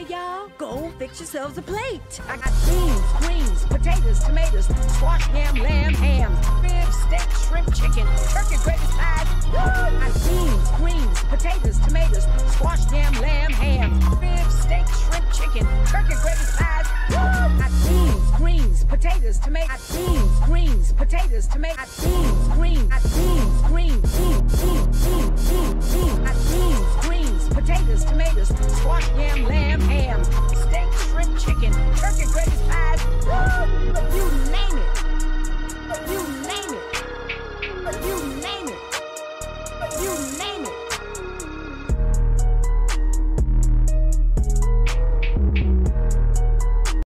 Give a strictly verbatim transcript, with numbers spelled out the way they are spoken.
okay, y'all? Go fix yourselves a plate. I got beans, greens, potatoes, tomatoes, squash, ham, lamb, ham, ribs, steak, shrimp, chicken, turkey, gravy, pies. I got beans, greens, potatoes, tomatoes, squash, ham, lamb, ham, ribs, steak, shrimp, chicken, turkey, gravy, pies. I got beans, greens, potatoes, tomatoes, beans, greens, potatoes, tomatoes, beans, greens, beans, greens, beans, beans, beans, beans, beans, beans, greens, potatoes, tomatoes, squash, ham, lamb, ham, steak, shrimp, chicken, turkey, gravy, pies.